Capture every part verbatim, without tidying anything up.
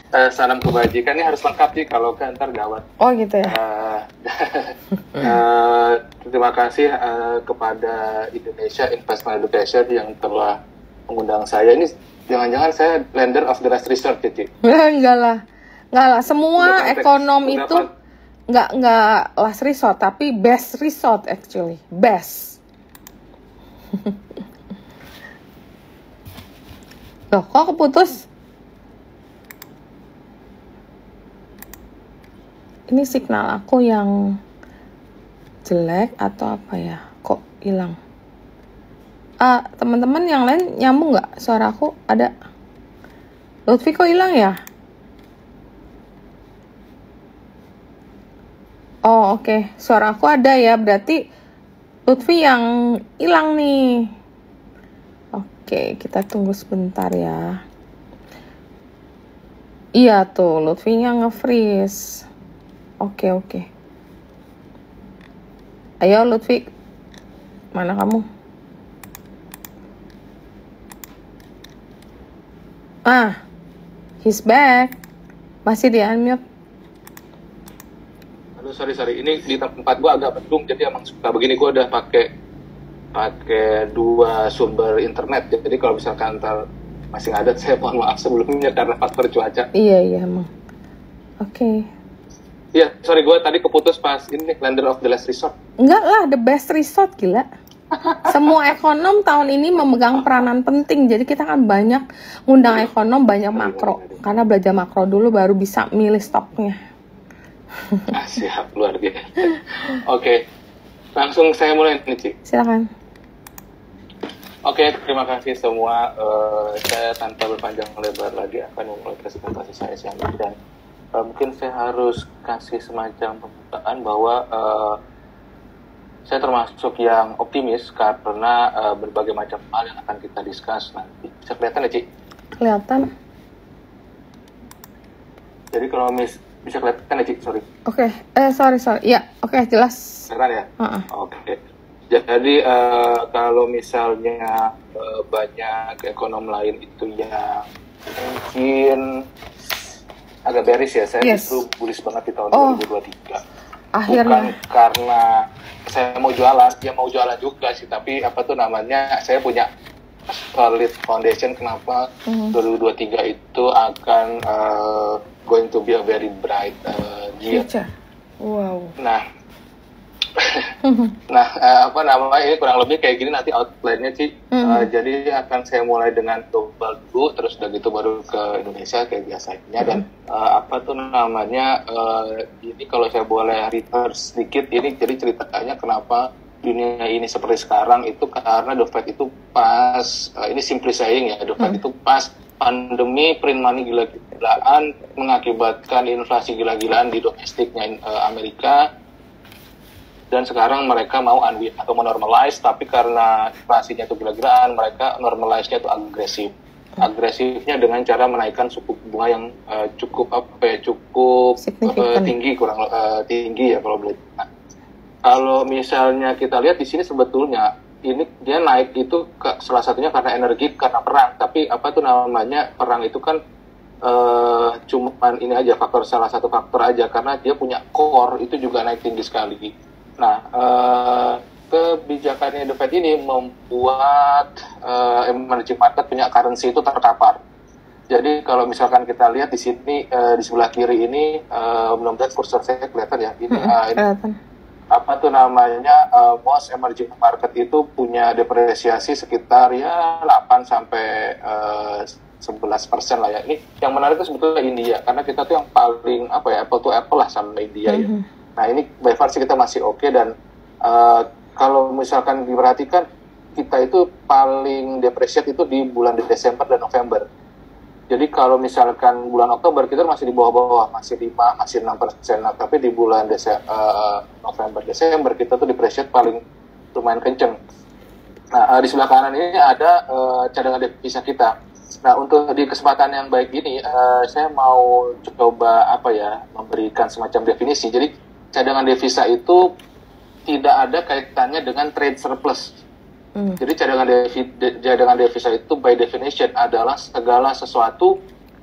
uh, salam kebajikan ini harus lengkap sih, kalau kan ntar gawat. Oh gitu ya. Uh, uh, terima kasih uh, kepada Indonesia Investment Education yang telah mengundang saya. Ini jangan-jangan saya lender of the last resort, Cici? Enggak lah, enggak lah. Semua ekonom itu enggak enggak last resort, tapi best resort actually, best. Loh, kok keputus? Ini signal aku yang jelek atau apa ya? Kok hilang? Ah, teman-teman yang lain nyambung nggak? Suara aku ada. Lutfi kok hilang ya? Oh oke, okay. Suara aku ada ya. Berarti Lutfi yang hilang nih. Oke, kita tunggu sebentar ya. Iya tuh, Lutfi-nya nge-freeze. Oke, oke. Ayo Lutfi. Mana kamu? Ah, he's back. Masih di unmute. Aduh, sorry, sorry. Ini di tempat gua agak mendung, jadi emang suka begini. Gua udah pakai pakai dua sumber internet. Jadi kalau misalkan ntar masih ngadat, saya mohon maaf sebelumnya karena faktor cuaca. Iya, iya emang. Oke. Okay. Iya, sorry, gue tadi keputus pas ini lender of the last resort. Enggak lah, the best resort, gila. Semua ekonom tahun ini memegang peranan penting. Jadi kita kan banyak ngundang ekonom, banyak makro. Karena belajar makro dulu baru bisa milih stoknya. Ah, siap, luar biasa. Oke, langsung saya mulai nih, Ci. Silakan. Oke, terima kasih semua. Uh, saya tanpa berpanjang lebar lagi akan memulai presentasi saya siang ini, dan Uh, mungkin saya harus kasih semacam pembukaan bahwa uh, saya termasuk yang optimis karena uh, berbagai macam hal yang akan kita discuss nanti. Bisa kelihatan ya, Ci? Kelihatan. Jadi kalau mis bisa kelihatan ya, Ci? Sorry. Oke, okay. eh sorry sorry. Ya, oke okay, jelas. Kelihatan ya? Uh-uh. Oke. Okay. Jadi uh, kalau misalnya uh, banyak ekonom lain itu yang mungkin agak bearish ya, saya yes. justru bullish banget di tahun oh. dua ribu dua puluh tiga. Akhirnya. Bukan karena saya mau jualan, ya mau jualan juga sih, tapi apa tuh namanya, saya punya solid foundation kenapa mm-hmm. dua ribu dua puluh tiga itu akan uh, going to be a very bright uh, year. Future. Wow. Nah, nah uh, apa namanya, ini kurang lebih kayak gini nanti outline-nya sih. Mm-hmm. Uh, jadi akan saya mulai dengan global dulu, terus udah gitu baru ke Indonesia kayak biasanya. Mm-hmm. Dan uh, apa tuh namanya, uh, ini kalau saya boleh reverse sedikit, ini jadi ceritanya kenapa dunia ini seperti sekarang itu karena The Fed itu pas, uh, ini simply saying ya, The Fed mm-hmm. itu pas pandemi print money gila-gilaan mengakibatkan inflasi gila-gilaan di domestiknya uh, Amerika. Dan sekarang mereka mau unwind atau menormalize, tapi karena inflasinya itu gila-gilaan, mereka normalize-nya itu agresif. Agresifnya dengan cara menaikkan suku bunga yang uh, cukup apa ya, cukup uh, tinggi, kurang uh, tinggi ya kalau boleh. Nah, kalau misalnya kita lihat di sini sebetulnya ini dia naik itu ke, salah satunya karena energi, karena perang. Tapi apa tuh namanya, perang itu kan uh, cuman ini aja faktor, salah satu faktor aja, karena dia punya core itu juga naik tinggi sekali. Nah, uh, kebijakannya The Fed ini membuat uh, emerging market punya currency itu terkapar. Jadi kalau misalkan kita lihat di sini, uh, di sebelah kiri ini, uh, mudah-mudahan kursor saya kelihatan ya. Ini, uh, ini apa tuh namanya, uh, most emerging market itu punya depresiasi sekitar ya delapan sampai sebelas persen lah ya. Ini yang menarik itu sebetulnya India, karena kita tuh yang paling apa ya, apple to apple lah sama India ya. Mm-hmm. Nah ini by far sih kita masih oke okay, dan uh, kalau misalkan diperhatikan kita itu paling depresiat itu di bulan Desember dan November. Jadi kalau misalkan bulan Oktober kita masih di bawah-bawah, masih lima, masih enam persen. Nah, tapi di bulan Dese- uh, November Desember kita tuh depresiat paling lumayan kenceng. Nah uh, di sebelah kanan ini ada uh, cadangan devisa kita. Nah, untuk di kesempatan yang baik ini, uh, saya mau coba apa ya, memberikan semacam definisi. Jadi cadangan devisa itu tidak ada kaitannya dengan trade surplus. Hmm. Jadi cadangan devisa, cadangan devisa itu by definition adalah segala sesuatu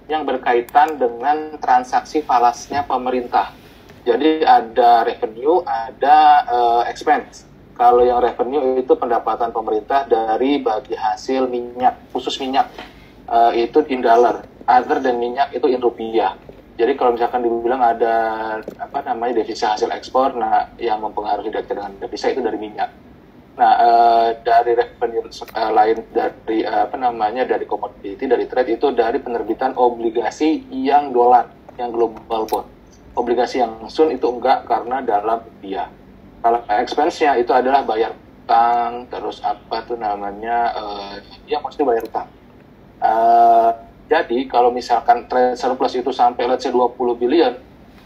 yang berkaitan dengan transaksi falasnya pemerintah. Jadi ada revenue, ada uh, expense. Kalau yang revenue itu pendapatan pemerintah dari bagi hasil minyak, khusus minyak, uh, itu in dollar. Other than minyak itu in rupiah. Jadi kalau misalkan dibilang ada apa namanya devisa hasil ekspor, nah yang mempengaruhi cadangan devisa itu dari minyak. Nah, uh, dari revenue uh, lain dari uh, apa namanya dari komoditi, dari trade itu dari penerbitan obligasi yang dolar, yang global bond. Obligasi yang sun itu enggak karena dalam rupiah. Kalau expense-nya itu adalah bayar utang, terus apa tuh namanya, uh, ya maksudnya bayar utang. Uh, jadi kalau misalkan trade surplus itu sampai let's say dua puluh billion,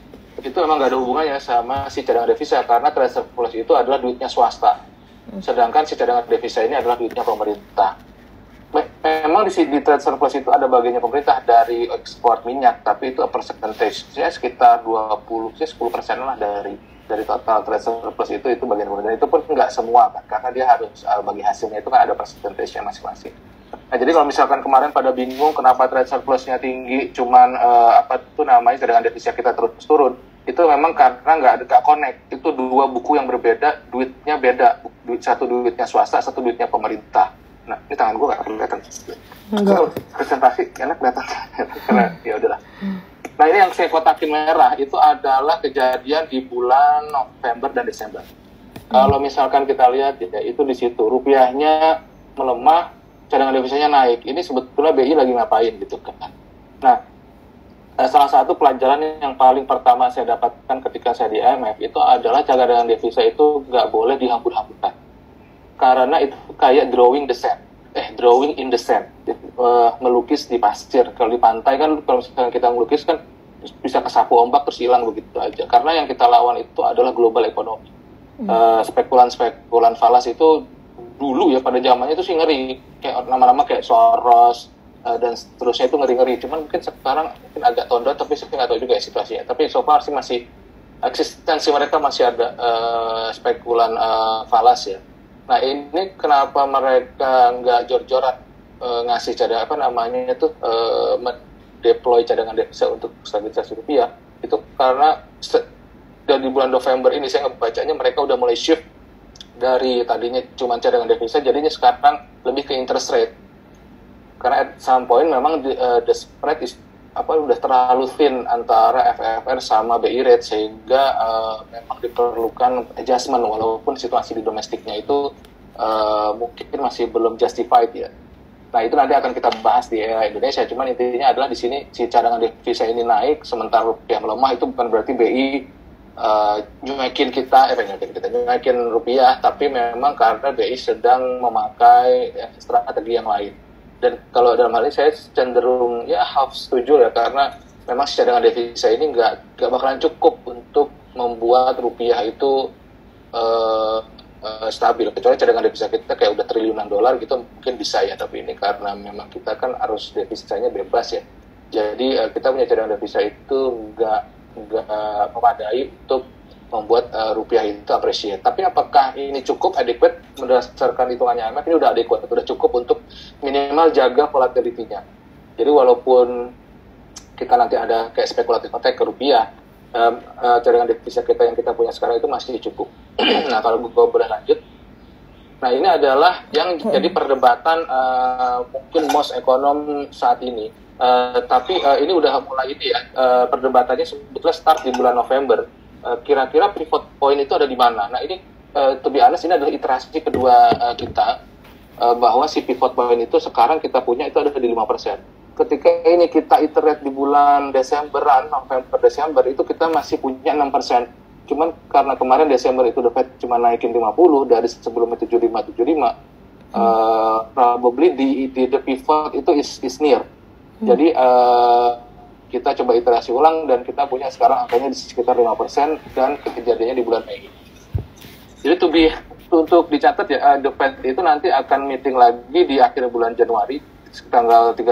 itu memang nggak ada hubungannya sama si cadangan devisa karena trade surplus itu adalah duitnya swasta. Sedangkan si cadangan devisa ini adalah duitnya pemerintah. Memang di, di trade surplus itu ada bagiannya pemerintah dari ekspor minyak, tapi itu percentage ya sekitar dua puluh, sepuluh persen lah dari dari total trade surplus itu itu bagian pemerintah. Itu pun nggak semua kan, karena dia harus uh, bagi hasilnya itu kan ada percentage-nya masing-masing. Nah, jadi kalau misalkan kemarin pada bingung kenapa trade surplusnya tinggi, cuman uh, apa tuh namanya cadangan devisa kita terus turun, itu memang karena nggak ada nggak connect. Itu dua buku yang berbeda, duitnya beda. Duit satu duitnya swasta, satu duitnya pemerintah. Nah, ini tangan gue nggak kelihatan. Enggak. Presentasi enak kelihatan. Karena ya udahlah. Nah, ini yang saya kotakin merah itu adalah kejadian di bulan November dan Desember. Hmm. Kalau misalkan kita lihat ya itu di situ rupiahnya melemah, cadangan devisanya naik. Ini sebetulnya B I lagi ngapain gitu kan. Nah, salah satu pelajaran yang paling pertama saya dapatkan ketika saya di I M F itu adalah cadangan devisa itu nggak boleh dihambur-hamburkan. Karena itu kayak drawing the sand. Eh, drawing in the sand. Uh, melukis di pasir. Kalau di pantai kan, kalau misalkan kita melukis kan bisa kesapu ombak terus hilang begitu aja. Karena yang kita lawan itu adalah global economy. Uh, spekulan-spekulan falas itu dulu ya pada zamannya itu sih ngeri. Kayak nama-nama kayak Soros, dan seterusnya itu ngeri-ngeri. Cuman mungkin sekarang mungkin agak tondot, tapi saya nggak tahu juga ya situasinya. Tapi so far sih masih eksistensi mereka masih ada uh, spekulan uh, falas ya. Nah ini kenapa mereka nggak jor-joran uh, ngasih cadangan apa namanya itu uh, deploy cadangan devisa untuk stabilisasi rupiah itu karena dari bulan November ini saya ngebacanya mereka udah mulai shift dari tadinya cuma cadangan devisa jadinya sekarang lebih ke interest rate. Karena at some point memang the, uh, the spread is apa udah terlalu thin antara F F R sama B I rate sehingga uh, memang diperlukan adjustment walaupun situasi di domestiknya itu uh, mungkin masih belum justified ya. Nah itu nanti akan kita bahas di era Indonesia. Cuman intinya adalah di sini si cadangan devisa ini naik sementara rupiah melemah itu bukan berarti B I uh, nyuekin kita, eh nyuekin kita nyuekin rupiah, tapi memang karena B I sedang memakai ya, strategi yang lain. Dan kalau dalam hal ini saya cenderung ya half setuju ya karena memang cadangan devisa ini nggak nggak bakalan cukup untuk membuat rupiah itu uh, uh, stabil. Kecuali cadangan devisa kita kayak udah triliunan dolar gitu mungkin bisa ya, tapi ini karena memang kita kan arus devisanya bebas ya. Jadi uh, kita punya cadangan devisa itu nggak nggak memadai untuk membuat uh, rupiah itu appreciate. Tapi apakah ini cukup adequate berdasarkan hitungannya I M F? Ini udah adequate, udah cukup untuk minimal jaga volatility-nya. Jadi walaupun kita nanti ada kayak spekulatif attack ke rupiah, um, uh, cadangan devisa kita yang kita punya sekarang itu masih cukup. Nah kalau gue boleh lanjut, nah ini adalah yang jadi perdebatan uh, mungkin most ekonom saat ini. Uh, tapi uh, ini udah mulai ini ya, uh, perdebatannya sebetulnya start di bulan November. Uh, kira-kira pivot point itu ada di mana? Nah ini, uh, to be honest, ini adalah iterasi kedua uh, kita, uh, bahwa si pivot point itu sekarang kita punya itu ada di lima persen. Ketika ini kita iterate di bulan Desemberan, November-Desember, itu kita masih punya enam persen. Cuman karena kemarin Desember itu The Fed cuma naikin lima puluh, dari sebelumnya tujuh puluh lima tujuh puluh lima, hmm. uh, probably di, di the pivot itu is, is near. Hmm. Jadi, uh, kita coba iterasi ulang dan kita punya sekarang angkanya di sekitar lima persen dan kejadiannya di bulan Mei. Jadi to be, untuk dicatat ya, uh, The Fed itu nanti akan meeting lagi di akhir bulan Januari, tanggal tiga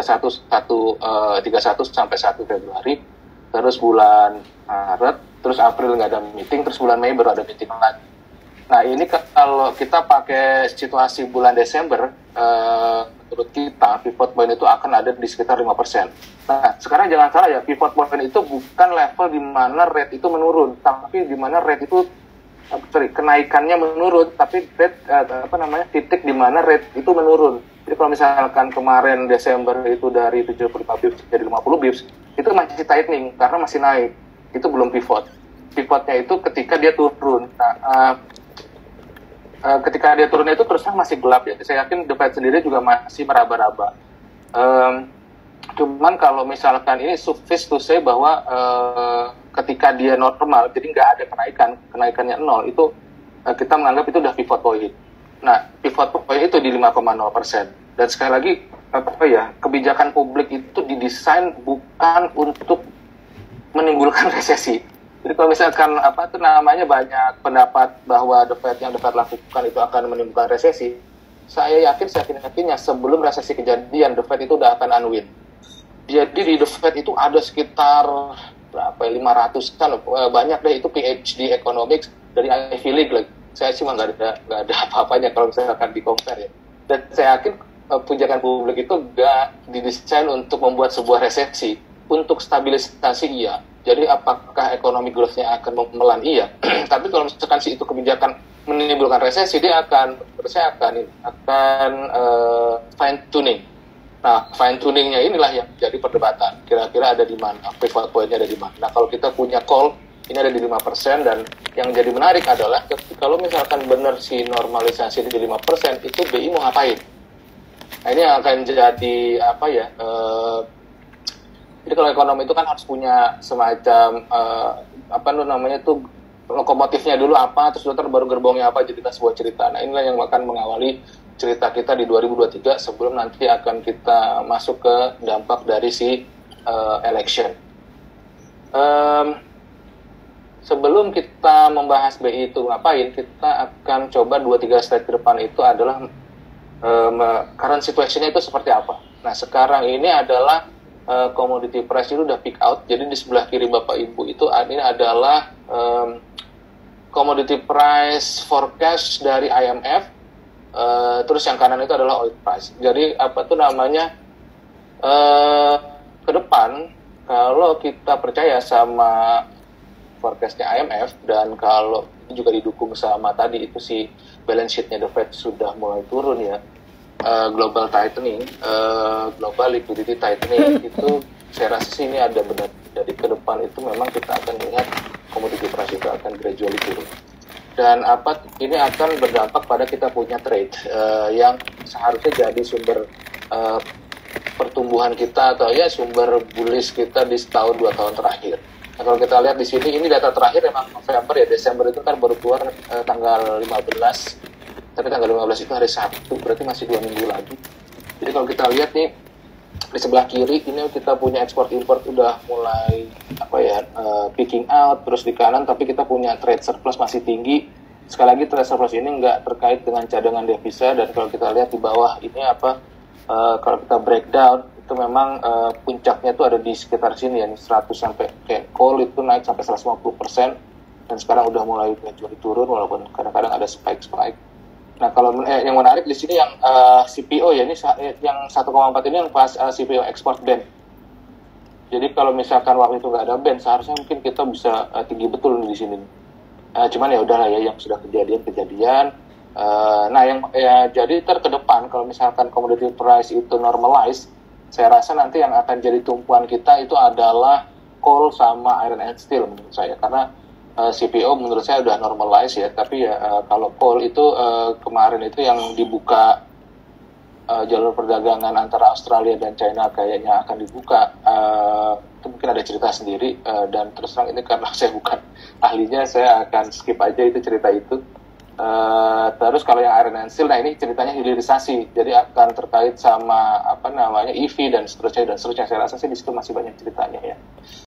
puluh satu sampai satu Februari, terus bulan Maret, terus April nggak ada meeting, terus bulan Mei baru ada meeting lagi. Nah ini kalau kita pakai situasi bulan Desember, uh, menurut kita pivot point itu akan ada di sekitar lima persen. Nah, sekarang jangan salah ya, pivot point itu bukan level di mana rate itu menurun, tapi di mana rate itu sorry, kenaikannya menurun, tapi rate uh, apa namanya titik di mana rate itu menurun. Jadi kalau misalkan kemarin Desember itu dari tujuh puluh lima bips jadi lima puluh bips, itu masih tightening karena masih naik. Itu belum pivot. Pivotnya itu ketika dia turun. Nah, uh, uh, ketika dia turunnya itu terusnya masih gelap ya. Saya yakin The Fed sendiri juga masih meraba-raba. Um, Cuman kalau misalkan ini suffice to say bahwa uh, ketika dia normal, jadi nggak ada kenaikan, kenaikannya nol, itu uh, kita menganggap itu udah pivot point. Nah, pivot point itu di lima koma nol persen. Dan sekali lagi, apa ya, kebijakan publik itu didesain bukan untuk menimbulkan resesi. Jadi kalau misalkan apa itu namanya banyak pendapat bahwa The Fed yang The Fed lakukan itu akan menimbulkan resesi, saya yakin, saya yakin-yakinnya sebelum resesi kejadian, The Fed itu udah akan unwind. Jadi di The Fed itu ada sekitar berapa ya, lima ratusan, banyak deh itu P H D Economics dari Ivy League lagi. Saya sih mah nggak ada nggak ada apa-apanya kalau misalkan di compare ya. Dan saya yakin kebijakan publik itu nggak didesain untuk membuat sebuah resesi, untuk stabilisasi iya. Jadi apakah ekonomi growth-nya akan memelan iya. Tapi kalau misalkan si itu kebijakan menimbulkan resesi, dia akan saya akan akan uh, fine tuning. Nah, fine tuningnya inilah yang jadi perdebatan. Kira-kira ada di mana, pivot point-nya ada di mana. Nah, kalau kita punya call, ini ada di lima persen, dan yang jadi menarik adalah kalau misalkan benar si normalisasi di lima persen, itu B I mau ngapain? Nah, ini yang akan jadi, apa ya, uh, jadi kalau ekonomi itu kan harus punya semacam, uh, apa namanya tuh, lokomotifnya dulu apa, terus baru gerbongnya apa, jadilah sebuah cerita. Nah, inilah yang akan mengawali cerita kita di dua ribu dua puluh tiga sebelum nanti akan kita masuk ke dampak dari si uh, election. Um, sebelum kita membahas B I itu ngapain, kita akan coba dua tiga slide ke depan itu adalah um, current situation-nya itu seperti apa. Nah, sekarang ini adalah uh, commodity price itu udah peak out, jadi di sebelah kiri Bapak Ibu itu ini adalah um, commodity price forecast dari I M F. Uh, terus yang kanan itu adalah oil price. Jadi apa tuh namanya uh, ke depan kalau kita percaya sama forecastnya I M F dan kalau juga didukung sama tadi itu si balance sheet-nya The Fed sudah mulai turun ya, uh, global tightening, uh, global liquidity tightening itu saya rasa sih ini ada benar. Jadi ke depan itu memang kita akan melihat commodity price itu akan gradually turun. Dan apa ini akan berdampak pada kita punya trade uh, yang seharusnya jadi sumber uh, pertumbuhan kita atau ya sumber bullish kita di setahun dua tahun terakhir. Nah, kalau kita lihat di sini ini data terakhir memang November ya, Desember itu kan baru keluar uh, tanggal lima belas, tapi tanggal lima belas itu hari Sabtu, berarti masih dua minggu lagi. Jadi kalau kita lihat nih di sebelah kiri ini kita punya ekspor import udah mulai apa ya uh, peaking out, terus di kanan tapi kita punya trade surplus masih tinggi. Sekali lagi trade surplus ini nggak terkait dengan cadangan devisa, dan kalau kita lihat di bawah ini apa uh, kalau kita breakdown itu memang uh, puncaknya itu ada di sekitar sini ya, seratus sampai kayak coal itu naik sampai seratus lima puluh persen dan sekarang udah mulai gradually turun walaupun kadang-kadang ada spike-spike. Nah, kalau eh, yang menarik di sini yang uh, C P O ya, ini eh, yang satu koma empat ini yang pas uh, C P O export ban. Jadi kalau misalkan waktu itu nggak ada ban, seharusnya mungkin kita bisa uh, tinggi betul di sini. Uh, cuman ya udahlah ya, yang sudah kejadian-kejadian. Uh, nah, yang ya jadi ter ke depan kalau misalkan commodity price itu normalize, saya rasa nanti yang akan jadi tumpuan kita itu adalah coal sama iron and steel menurut saya, karena Uh, C P O menurut saya udah normalize ya, tapi ya uh, kalau coal itu uh, kemarin itu yang dibuka uh, jalur perdagangan antara Australia dan China kayaknya akan dibuka, uh, itu mungkin ada cerita sendiri uh, dan terus terang ini karena saya bukan ahlinya, saya akan skip aja itu cerita itu. Uh, terus kalau yang iron and steel, nah ini ceritanya hilirisasi, jadi akan terkait sama apa namanya E V dan seterusnya dan seterusnya. Saya rasa sih di situ masih banyak ceritanya ya.